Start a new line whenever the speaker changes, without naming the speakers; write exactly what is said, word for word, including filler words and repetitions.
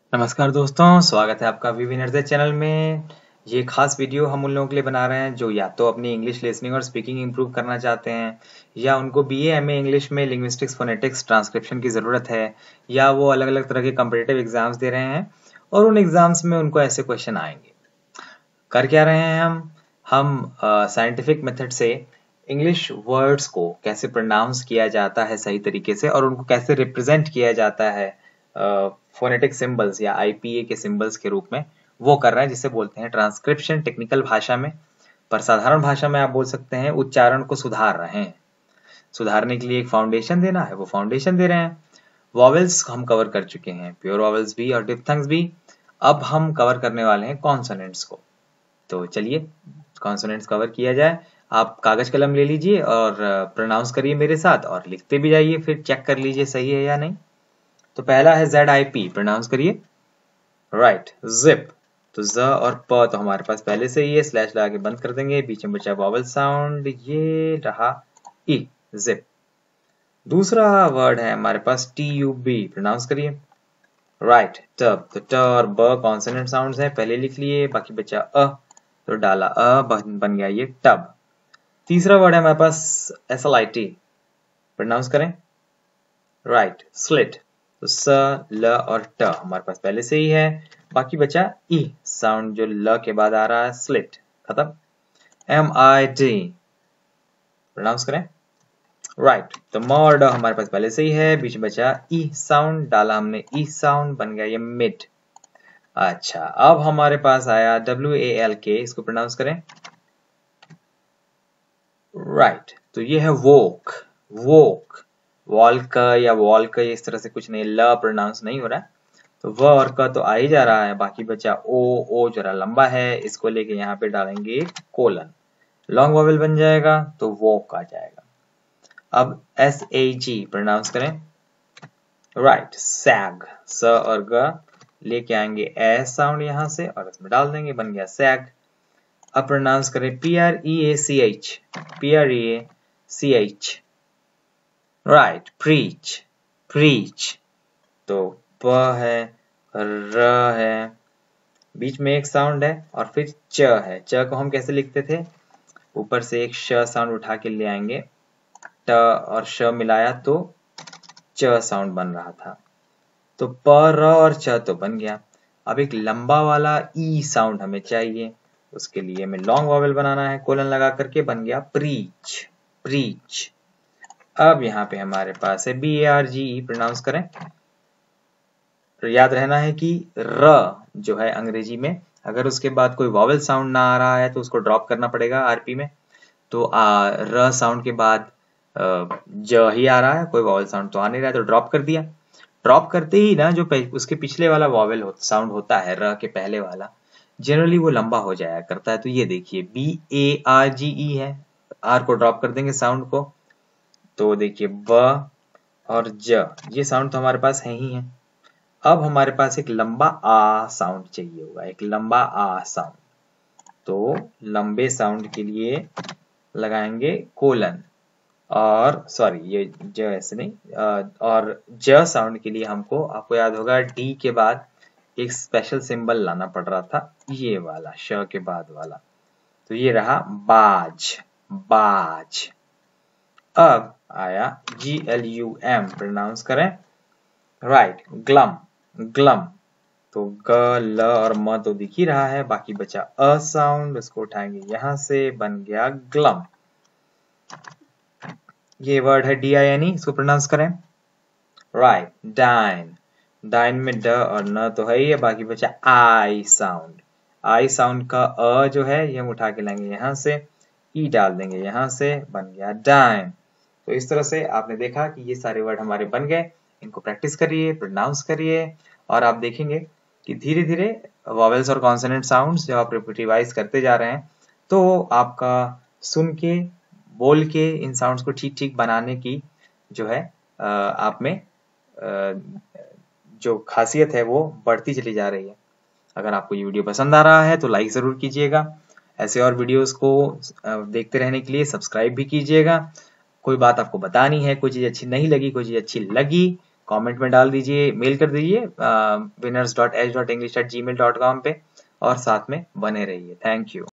नमस्कार दोस्तों, स्वागत है आपका वीवी नर्सरी चैनल में। ये खास वीडियो हम उन लोगों के लिए बना रहे हैं जो या तो अपनी इंग्लिश लिसनिंग और स्पीकिंग इंप्रूव करना चाहते हैं, या उनको बीए एमए इंग्लिश में लिंग्विस्टिक्स फोनेटिक्स ट्रांसक्रिप्शन की ज़रूरत है, या वो अलग अलग तरह के कम्पिटिटिव एग्जाम्स दे रहे हैं और उन एग्जाम्स में उनको ऐसे क्वेश्चन आएंगे। कर क्या रहे हैं हम हम साइंटिफिक मेथड से इंग्लिश वर्ड्स को कैसे प्रोनाउंस किया जाता है सही तरीके से और उनको कैसे रिप्रेजेंट किया जाता है फोनेटिक सिंबल्स या आईपीए के सिंबल्स के रूप में, वो कर रहे हैं, जिसे बोलते हैं ट्रांसक्रिप्शन टेक्निकल भाषा में। पर साधारण भाषा में आप बोल सकते हैं उच्चारण को सुधार रहे हैं। सुधारने के लिए एक फाउंडेशन देना है, वो फाउंडेशन दे रहे हैं। वॉवेल्स हम कवर कर चुके हैं, प्योर वॉवेल्स भी और डिप्थंग्स भी। अब हम कवर करने वाले हैं कॉन्सोनेंट्स को। तो चलिए कॉन्सोनेंट्स कवर किया जाए। आप कागज कलम ले लीजिए और प्रोनाउंस करिए मेरे साथ और लिखते भी जाइए, फिर चेक कर लीजिए सही है या नहीं। तो पहला है जेड आई पी, प्रोनाउंस करिए। Right, zip. तो ज और प तो हमारे पास पहले से ही है, स्लैश लगा के बंद कर देंगे। बीच में बचा वॉवल साउंड, ये रहा ई, जिप। दूसरा वर्ड है हमारे पास टी यू बी, प्रोनाउंस करिए। Right, tub. तो ट और ब कॉन्सोनेंट साउंड्स हैं, पहले लिख लिए, बाकी बचा अ, तो डाला अ, बन, बन गया ये टब। तीसरा वर्ड है हमारे पास S L I T, pronounce करें। Right, slit. तो स, ल और ट हमारे पास पहले से ही है, बाकी बचा ई साउंड जो ल के बाद आ रहा है, स्लिट। खत्म। एम आई डी, प्रोनाउंस करें। राइट, तो म और ड हमारे पास पहले से ही है, बीच में बचा ई साउंड, डाला हमने ई साउंड, बन गया ये मिड। अच्छा, अब हमारे पास आया डब्ल्यू ए एल के, इसको प्रोनाउंस करें। राइट, तो ये है वोक। वोक, वॉल्क या वॉल्क, इस तरह से कुछ नहीं, ल प्रोनाउंस नहीं हो रहा है। तो व और क तो आ ही जा रहा है, बाकी बचा ओ। ओ जरा लंबा है, इसको लेके यहाँ पे डालेंगे कोलन, लॉन्ग वॉवेल बन जाएगा, तो वोक आ जाएगा। अब एस ए जी, प्रोनाउंस करें। Right, sag. स और ग लेके आएंगे एस साउंड यहाँ से और इसमें डाल देंगे, बन गया सैग। अब प्रोनाउंस करें P R E A C H, P R E A C H. Right, preach. Preach, तो प है, र है, बीच में एक साउंड है और फिर च है। च को हम कैसे लिखते थे, ऊपर से एक श साउंड उठा के ले आएंगे, ट और श मिलाया तो च साउंड बन रहा था। तो प, र और च तो बन गया। अब एक लंबा वाला ई साउंड हमें चाहिए, उसके लिए हमें लॉन्ग वॉवेल बनाना है, कोलन लगा करके, बन गया प्रीच। प्रीच। अब यहाँ पे हमारे पास है B A R G E, pronounce करें। तो याद रहना है कि र जो है अंग्रेजी में, अगर उसके बाद कोई वॉवेल साउंड ना आ रहा है तो उसको ड्रॉप करना पड़ेगा आरपी में। तो आ, र साउंड के बाद ज ही आ रहा है, कोई वॉवेल साउंड तो आ नहीं रहा है, तो ड्रॉप कर दिया। ड्रॉप करते ही ना जो उसके पिछले वाला वॉवेल हो, साउंड होता है, र के पहले वाला, जनरली वो लंबा हो जाया करता है। तो ये देखिए बी ए आर जी ई है, आर को ड्रॉप कर देंगे साउंड को, तो देखिए ब और ज, ये साउंड तो हमारे पास है ही है। अब हमारे पास एक लंबा आ साउंड चाहिए होगा, एक लंबा आ साउंड। तो लंबे साउंड के लिए लगाएंगे कोलन, और सॉरी ये ज ऐसे नहीं, और ज साउंड के लिए हमको, आपको याद होगा डी के बाद एक स्पेशल सिंबल लाना पड़ रहा था, ये वाला श के बाद वाला। तो ये रहा बाज। बाज। अब आया G L U M, pronounce करें। Right, glum. ग्लम, तो ग, ल और म तो दिख ही रहा है, बाकी बचा अ साउंड, उसको उठाएंगे यहां से, बन गया ग्लम। ये वर्ड है डी आई एन ई, इसको प्रोनाउंस करें। Right, dine. डाइन में ड और न तो है ही है, बाकी बचा आई साउंड। आई साउंड का अ जो है ये हम उठा के लाएंगे यहां से, ई डाल देंगे यहां से, बन गया डाइन। तो इस तरह से आपने देखा कि ये सारे वर्ड हमारे बन गए। इनको प्रैक्टिस करिए, प्रोनाउंस करिए, और आप देखेंगे कि धीरे धीरे वॉवेल्स और कॉन्सोनेंट साउंड्स जब आप रिवाइज करते जा रहे हैं तो आपका सुन के, बोल के इन साउंड्स को ठीक ठीक बनाने की जो है आप में जो खासियत है वो बढ़ती चली जा रही है। अगर आपको ये वीडियो पसंद आ रहा है तो लाइक ज़रूर कीजिएगा। ऐसे और वीडियोस को देखते रहने के लिए सब्सक्राइब भी कीजिएगा। कोई बात आपको बतानी है, कोई चीज़ अच्छी नहीं लगी, कोई चीज़ अच्छी लगी, कमेंट में डाल दीजिए, मेल कर दीजिए winners dot H dot English at Gmail dot com पे और साथ में बने रहिए। Thank you.